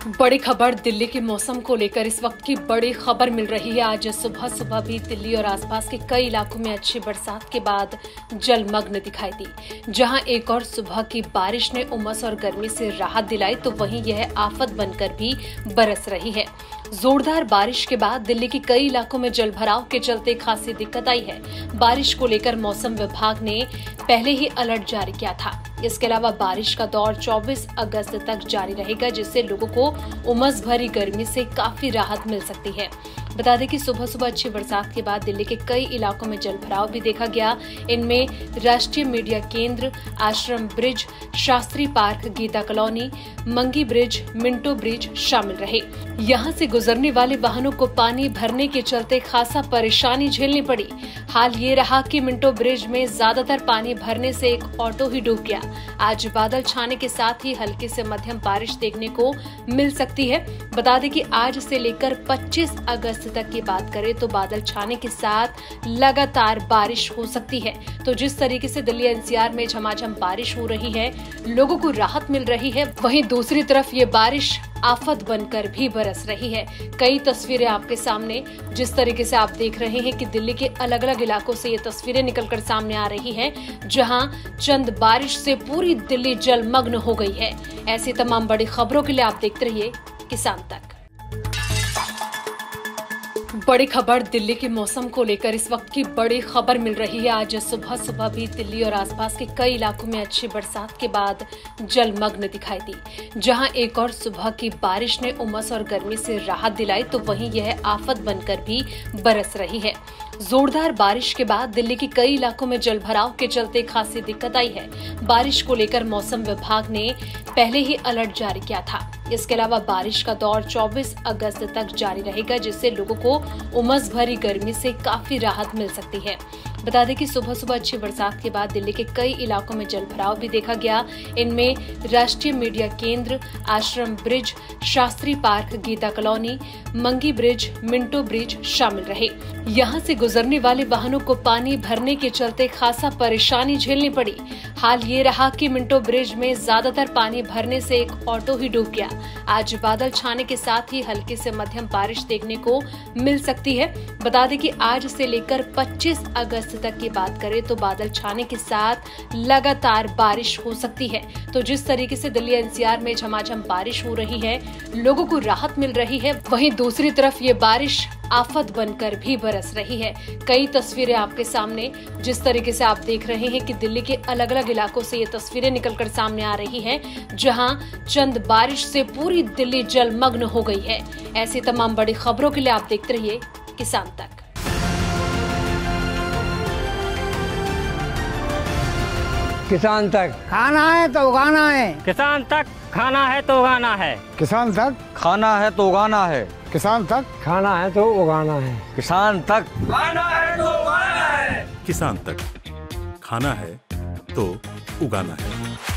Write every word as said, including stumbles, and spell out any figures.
बड़ी खबर दिल्ली के मौसम को लेकर इस वक्त की बड़ी खबर मिल रही है। आज सुबह सुबह भी दिल्ली और आसपास के कई इलाकों में अच्छी बरसात के बाद जलमग्न दिखाई दी। जहां एक और सुबह की बारिश ने उमस और गर्मी से राहत दिलाई, तो वहीं यह आफत बनकर भी बरस रही है। जोरदार बारिश के बाद दिल्ली के कई इलाकों में जलभराव के चलते खासी दिक्कत आई है। बारिश को लेकर मौसम विभाग ने पहले ही अलर्ट जारी किया था। इसके अलावा बारिश का दौर चौबीस अगस्त तक जारी रहेगा, जिससे लोगों को उमस भरी गर्मी से काफी राहत मिल सकती है। बता दें कि सुबह सुबह अच्छी बरसात के बाद दिल्ली के कई इलाकों में जलभराव भी देखा गया। इनमें राष्ट्रीय मीडिया केंद्र, Ashram bridge, Shastri park, Geeta colony, Mangi bridge, Minto bridge शामिल रहे। यहां से गुजरने वाले वाहनों को पानी भरने के चलते खासा परेशानी झेलनी पड़ी। हाल ये रहा कि मिंटो ब्रिज में ज्यादातर पानी भरने से एक ऑटो ही डूब गया। आज बादल छाने के साथ ही हल्की से मध्यम बारिश देखने को मिल सकती है। बता दें कि आज से लेकर पच्चीस अगस्त तक की बात करें तो बादल छाने के साथ लगातार बारिश हो सकती है। तो जिस तरीके से दिल्ली एन सी आर में झमाझम बारिश हो रही है, लोगों को राहत मिल रही है, वहीं दूसरी तरफ ये बारिश आफत बनकर भी बरस रही है। कई तस्वीरें आपके सामने, जिस तरीके से आप देख रहे हैं कि दिल्ली के अलग अलग इलाकों से ये तस्वीरें निकलकर सामने आ रही हैं, जहां चंद बारिश से पूरी दिल्ली जलमग्न हो गई है। ऐसी तमाम बड़ी खबरों के लिए आप देखते रहिए किसान तक। बड़ी खबर दिल्ली के मौसम को लेकर इस वक्त की बड़ी खबर मिल रही है। आज सुबह सुबह भी दिल्ली और आसपास के कई इलाकों में अच्छी बरसात के बाद जलमग्न दिखाई दी। जहां एक और सुबह की बारिश ने उमस और गर्मी से राहत दिलाई, तो वहीं यह आफत बनकर भी बरस रही है। जोरदार बारिश के बाद दिल्ली के कई इलाकों में जलभराव के चलते खासी दिक्कत आई है। बारिश को लेकर मौसम विभाग ने पहले ही अलर्ट जारी किया था। इसके अलावा बारिश का दौर चौबीस अगस्त तक जारी रहेगा, जिससे लोगों को उमस भरी गर्मी से काफी राहत मिल सकती है। बता दें कि सुबह सुबह अच्छी बरसात के बाद दिल्ली के कई इलाकों में जलभराव भी देखा गया। इनमें राष्ट्रीय मीडिया केंद्र, Ashram bridge, Shastri park, Geeta colony, Mangi bridge, Minto bridge शामिल रहे। यहां से गुजरने वाले वाहनों को पानी भरने के चलते खासा परेशानी झेलनी पड़ी। हाल ये रहा कि मिंटो ब्रिज में ज्यादातर पानी भरने से एक ऑटो ही डूब गया। आज बादल छाने के साथ ही हल्की से मध्यम बारिश देखने को मिल सकती है। बता दें कि आज से लेकर पच्चीस अगस्त तक की बात करें तो बादल छाने के साथ लगातार बारिश हो सकती है। तो जिस तरीके से दिल्ली एन सी आर में झमाझम बारिश हो रही है, लोगों को राहत मिल रही है, वहीं दूसरी तरफ ये बारिश आफत बनकर भी बरस रही है। कई तस्वीरें आपके सामने, जिस तरीके से आप देख रहे हैं कि दिल्ली के अलग अलग इलाकों से ये तस्वीरें निकलकर सामने आ रही हैं, जहां चंद बारिश से पूरी दिल्ली जलमग्न हो गई है। ऐसी तमाम बड़ी खबरों के लिए आप देखते रहिए किसान तक। किसान तक खाना है तो उगाना है। किसान तक खाना है तो उगाना है। किसान तक खाना है तो उगाना है। किसान तक खाना है तो उगाना है। किसान तक खाना है तो उगाना है। किसान तक खाना है तो उगाना है।